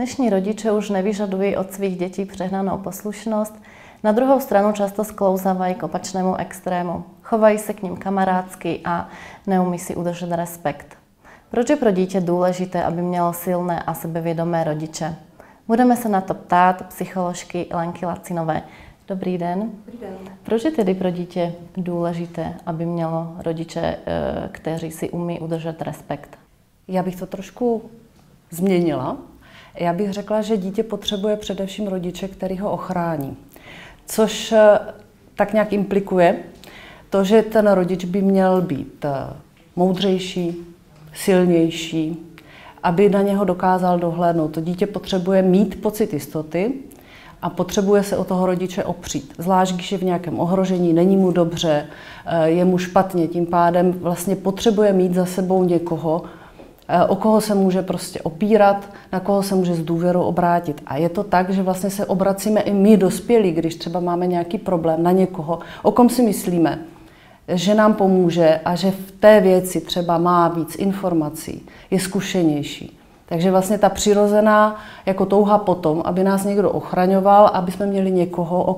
Dnešní rodiče už nevyžadují od svých dětí přehnanou poslušnost, na druhou stranu často sklouzávají k opačnému extrému. Chovají se k ním kamarádsky a neumí si udržet respekt. Proč je pro dítě důležité, aby mělo silné a sebevědomé rodiče? Budeme se na to ptát psycholožky Lenky Lacinové. Dobrý den. Dobrý den. Proč je tedy pro dítě důležité, aby mělo rodiče, kteří si umí udržet respekt? Já bych to trošku změnila. Já bych řekla, že dítě potřebuje především rodiče, který ho ochrání. Což tak nějak implikuje to, že ten rodič by měl být moudřejší, silnější, aby na něho dokázal dohlédnout. To dítě potřebuje mít pocit jistoty a potřebuje se o toho rodiče opřít. Zvlášť, když je v nějakém ohrožení, není mu dobře, je mu špatně, tím pádem vlastně potřebuje mít za sebou někoho, o koho se může prostě opírat, na koho se může s důvěrou obrátit. A je to tak, že vlastně se obracíme i my dospělí, když třeba máme nějaký problém na někoho, o kom si myslíme, že nám pomůže a že v té věci třeba má víc informací, je zkušenější. Takže vlastně ta přirozená jako touha potom, aby nás někdo ochraňoval, aby jsme měli někoho,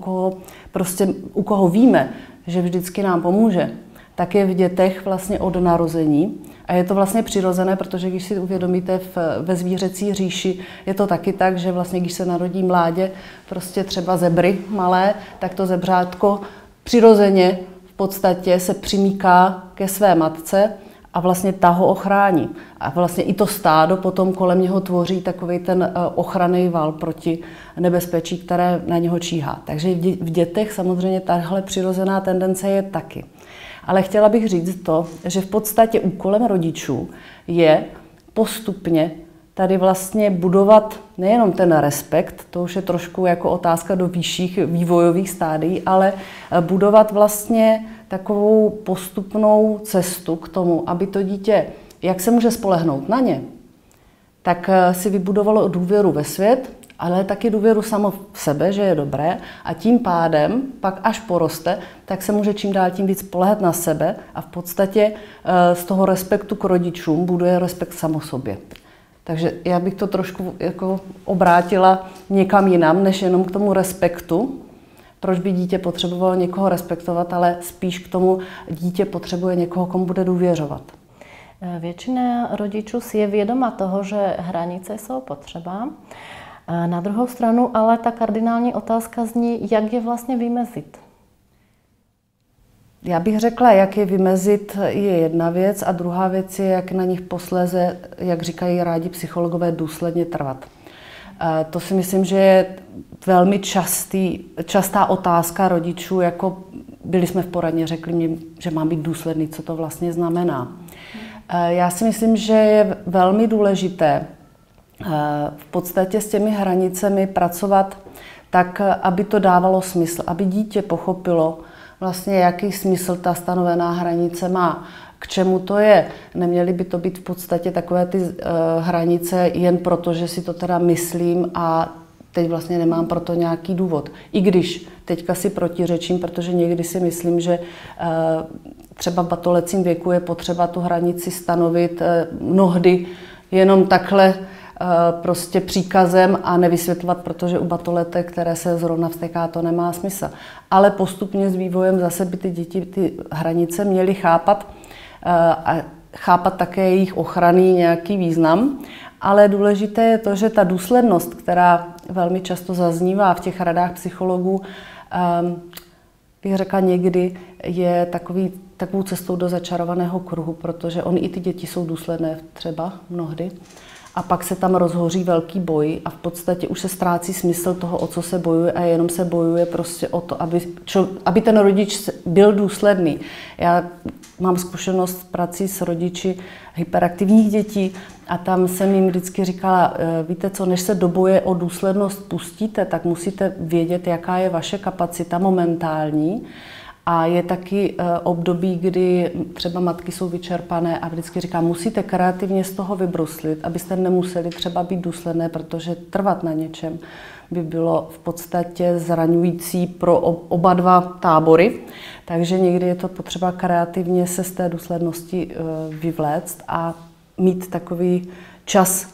u koho víme, že vždycky nám pomůže, tak je v dětech vlastně od narození. A je to vlastně přirozené, protože když si uvědomíte ve zvířecí říši, je to taky tak, že vlastně když se narodí mládě, prostě třeba zebry malé, tak to zebřátko přirozeně v podstatě se přimíká ke své matce a vlastně ta ho ochrání. A vlastně i to stádo potom kolem něho tvoří takový ten ochranný val proti nebezpečí, které na něho číhá. Takže v dětech samozřejmě tahle přirozená tendence je taky. Ale chtěla bych říct to, že v podstatě úkolem rodičů je postupně tady vlastně budovat nejenom ten respekt, to už je trošku jako otázka do vyšších vývojových stádií, ale budovat vlastně takovou postupnou cestu k tomu, aby to dítě, jak se může spolehnout na ně, tak si vybudovalo důvěru ve svět, ale taky důvěru samo v sebe, že je dobré a tím pádem pak až poroste, tak se může čím dál tím víc spoléhat na sebe a v podstatě z toho respektu k rodičům buduje respekt samo sobě. Takže já bych to trošku jako obrátila někam jinam, než jenom k tomu respektu. Proč by dítě potřebovalo někoho respektovat, ale spíš k tomu dítě potřebuje někoho, komu bude důvěřovat. Většina rodičů si je vědoma toho, že hranice jsou potřeba. Na druhou stranu ale ta kardinální otázka zní, jak je vlastně vymezit. Já bych řekla, jak je vymezit, je jedna věc a druhá věc je, jak na nich posléze, jak říkají rádi psychologové, důsledně trvat. To si myslím, že je velmi častá otázka rodičů, jako byli jsme v poradně, řekli mi, že mám být důsledný, co to vlastně znamená. Já si myslím, že je velmi důležité v podstatě s těmi hranicemi pracovat tak, aby to dávalo smysl, aby dítě pochopilo vlastně, jaký smysl ta stanovená hranice má, k čemu to je. Neměly by to být v podstatě takové ty hranice jen proto, že si to teda myslím a teď vlastně nemám pro to nějaký důvod. I když teďka si protiřečím, protože někdy si myslím, že třeba v batolecím věku je potřeba tu hranici stanovit mnohdy jenom takhle prostě příkazem a nevysvětlovat, protože u batoletek, které se zrovna vzteká, to nemá smysl. Ale postupně s vývojem zase by ty děti ty hranice měly chápat a chápat také jejich ochranný nějaký význam. Ale důležité je to, že ta důslednost, která velmi často zaznívá v těch radách psychologů, bych řekla někdy, je takovou cestou do začarovaného kruhu, protože i ty děti jsou důsledné třeba mnohdy. A pak se tam rozhoří velký boj a v podstatě už se ztrácí smysl toho, o co se bojuje a jenom se bojuje prostě o to, aby ten rodič byl důsledný. Já mám zkušenost s prací s rodiči hyperaktivních dětí a tam jsem jim vždycky říkala, víte co, než se do boje o důslednost pustíte, tak musíte vědět, jaká je vaše kapacita momentální. A je taky období, kdy třeba matky jsou vyčerpané a vždycky říkám, musíte kreativně z toho vybruslit, abyste nemuseli třeba být důsledné, protože trvat na něčem by bylo v podstatě zraňující pro oba dva tábory. Takže někdy je to potřeba kreativně se z té důslednosti vyvléct a mít takový čas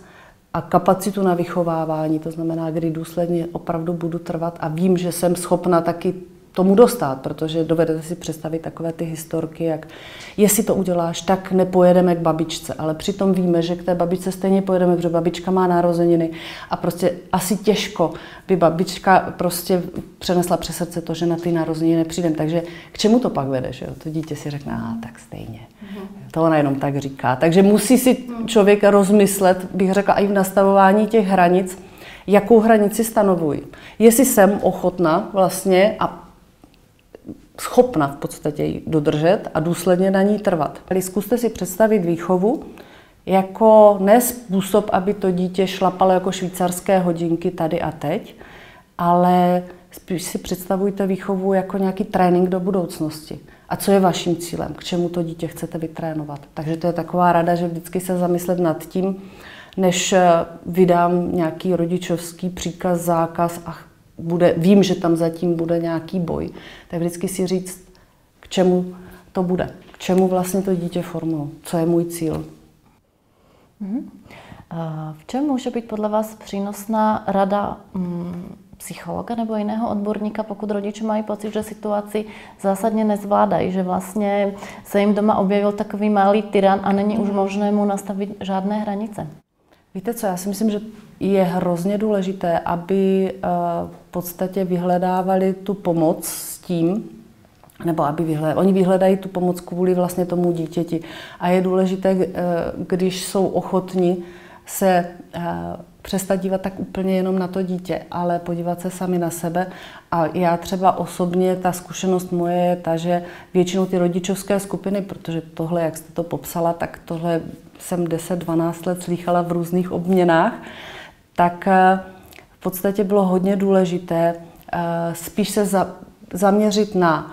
a kapacitu na vychovávání, to znamená, kdy důsledně opravdu budu trvat a vím, že jsem schopna taky tomu dostat, protože dovedete si představit takové ty historky, jak jestli to uděláš, tak nepojedeme k babičce, ale přitom víme, že k té babičce stejně pojedeme, protože babička má narozeniny a prostě asi těžko by babička prostě přenesla přes srdce to, že na ty narozeniny nepřijdem. Takže k čemu to pak vede, že jo? To dítě si řekne, tak stejně. To ona jenom tak říká. Takže musí si člověk rozmyslet, bych řekla, i v nastavování těch hranic, jakou hranici stanovuji. Jestli jsem ochotna vlastně a schopna v podstatě ji dodržet a důsledně na ní trvat. Zkuste si představit výchovu jako ne způsob, aby to dítě šlapalo jako švýcarské hodinky tady a teď, ale spíš si představujte výchovu jako nějaký trénink do budoucnosti. A co je vaším cílem? K čemu to dítě chcete vytrénovat? Takže to je taková rada, že vždycky se zamyslet nad tím, než vydám nějaký rodičovský příkaz, zákaz a vím, že tam zatím bude nějaký boj, tak vždycky si říct, k čemu to bude, k čemu vlastně to dítě formulu, co je můj cíl. V čem může být podle vás přínosná rada psychologa nebo jiného odborníka, pokud rodiče mají pocit, že situaci zásadně nezvládají, že vlastně se jim doma objevil takový malý tyran a není už možné mu nastavit žádné hranice? Víte co, já si myslím, že je hrozně důležité, aby v podstatě vyhledávali tu pomoc s tím, nebo oni vyhledají tu pomoc kvůli vlastně tomu dítěti. A je důležité, když jsou ochotni se přestat dívat tak úplně jenom na to dítě, ale podívat se sami na sebe. A já třeba osobně, ta zkušenost moje je ta, že většinou ty rodičovské skupiny, protože tohle, jak jste to popsala, tak tohle jsem 10-12 let slýchala v různých obměnách, tak v podstatě bylo hodně důležité spíš se zaměřit na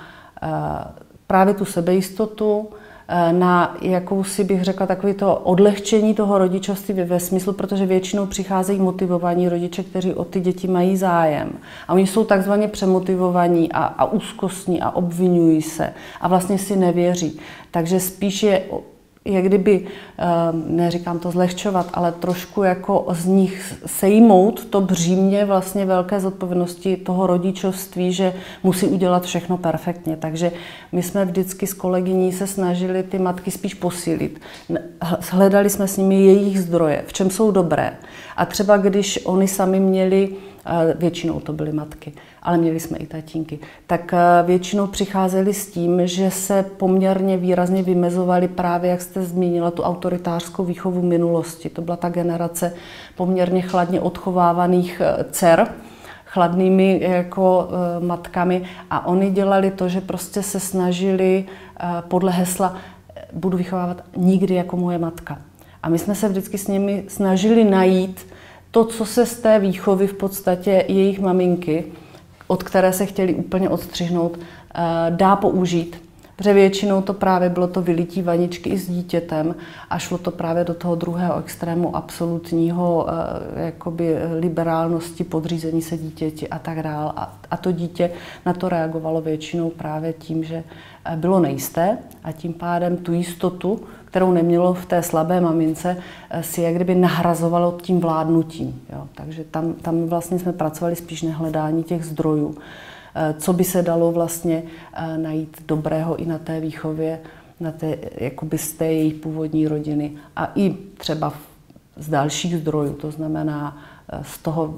právě tu sebejistotu, na jakousi, bych řekla, takový to odlehčení toho rodičovství ve smyslu, protože většinou přicházejí motivovaní rodiče, kteří o ty děti mají zájem. A oni jsou takzvaně přemotivovaní a úzkostní a obvinují se a vlastně si nevěří. Takže spíš je kdyby, neříkám to zlehčovat, ale trošku jako z nich sejmout to břímě vlastně velké zodpovědnosti toho rodičovství, že musí udělat všechno perfektně. Takže my jsme vždycky s kolegyní se snažili ty matky spíš posílit. Hledali jsme s nimi jejich zdroje, v čem jsou dobré. A třeba když oni sami měli, většinou to byly matky, ale měli jsme i tatínky, tak většinou přicházeli s tím, že se poměrně výrazně vymezovali právě, jak jste zmínila, tu autoritářskou výchovu minulosti. To byla ta generace poměrně chladně odchovávaných dcer, chladnými jako matkami a oni dělali to, že prostě se snažili podle hesla budu vychovávat nikdy jako moje matka. A my jsme se vždycky s nimi snažili najít to, co se z té výchovy v podstatě jejich maminky, od které se chtěli úplně odstřihnout, dá použít. Protože většinou to právě bylo to vylití vaničky i s dítětem a šlo to právě do toho druhého extrému absolutního jakoby liberálnosti, podřízení se dítěti a tak dál. A to dítě na to reagovalo většinou právě tím, že bylo nejisté a tím pádem tu jistotu, kterou nemělo v té slabé mamince, si jak kdyby nahrazovalo tím vládnutím. Jo. Takže tam vlastně jsme pracovali spíš na hledání těch zdrojů. Co by se dalo vlastně najít dobrého i na té výchově, jakoby z té její původní rodiny a i třeba z dalších zdrojů, to znamená z toho,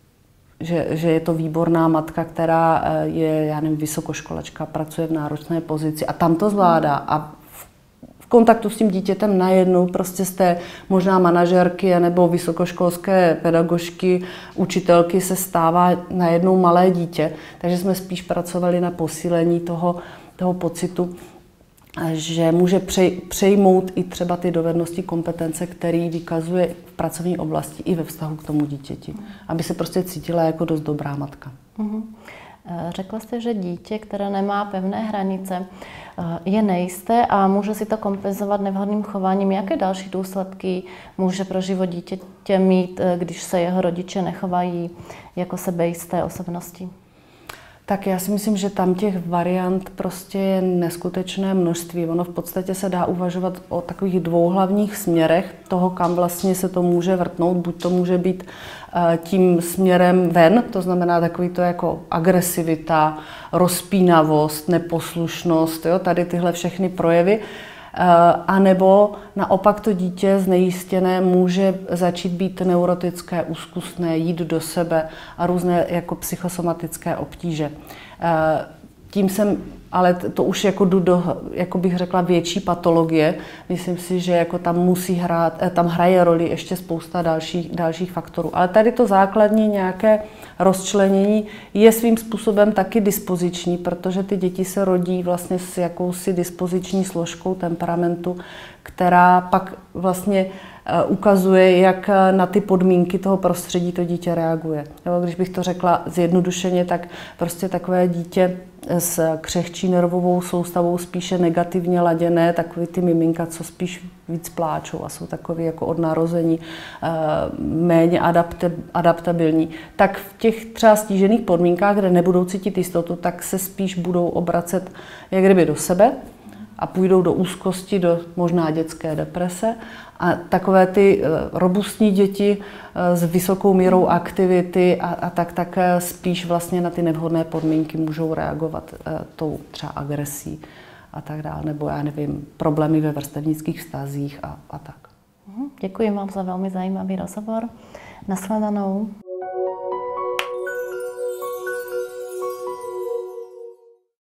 že je to výborná matka, která je, já nevím, vysokoškolačka, pracuje v náročné pozici a tam to zvládá a v kontaktu s tím dítětem najednou prostě z té možná manažerky nebo vysokoškolské pedagožky, učitelky se stává najednou malé dítě. Takže jsme spíš pracovali na posílení toho pocitu, že může přejmout i třeba ty dovednosti, kompetence, které vykazuje v pracovní oblasti i ve vztahu k tomu dítěti. Aby se prostě cítila jako dost dobrá matka. Řekla jste, že dítě, které nemá pevné hranice, je nejisté a může si to kompenzovat nevhodným chováním. Jaké další důsledky může pro život dítěte mít, když se jeho rodiče nechovají jako sebejisté osobnosti? Tak já si myslím, že tam těch variant prostě je neskutečné množství. Ono v podstatě se dá uvažovat o takových dvou hlavních směrech toho, kam vlastně se to může vrtnout. Buď to může být tím směrem ven, to znamená takový to jako agresivita, rozpínavost, neposlušnost, jo, tady tyhle všechny projevy. A nebo naopak to dítě znejistěné může začít být neurotické, úzkostné, jít do sebe a různé jako psychosomatické obtíže. Tím jsem, ale to už jako jdu do, jako bych řekla, větší patologie. Myslím si, že jako tam hraje roli ještě spousta dalších faktorů. Ale tady to základní nějaké rozčlenění je svým způsobem taky dispoziční, protože ty děti se rodí vlastně s jakousi dispoziční složkou temperamentu, která pak vlastně ukazuje, jak na ty podmínky toho prostředí to dítě reaguje. Jo, když bych to řekla zjednodušeně, tak prostě takové dítě s křehčí nervovou soustavou spíše negativně laděné, takový ty miminka, co spíš víc pláčou a jsou takový jako od narození méně adaptabilní, tak v těch třeba stížených podmínkách, kde nebudou cítit jistotu, tak se spíš budou obracet jak kdyby do sebe a půjdou do úzkosti, do možná dětské deprese. A takové ty robustní děti s vysokou mírou aktivity a tak spíš vlastně na ty nevhodné podmínky můžou reagovat tou třeba agresí a tak dále, nebo já nevím, problémy ve vrstevnických vztazích a tak. Děkuji vám za velmi zajímavý rozhovor. Nashledanou.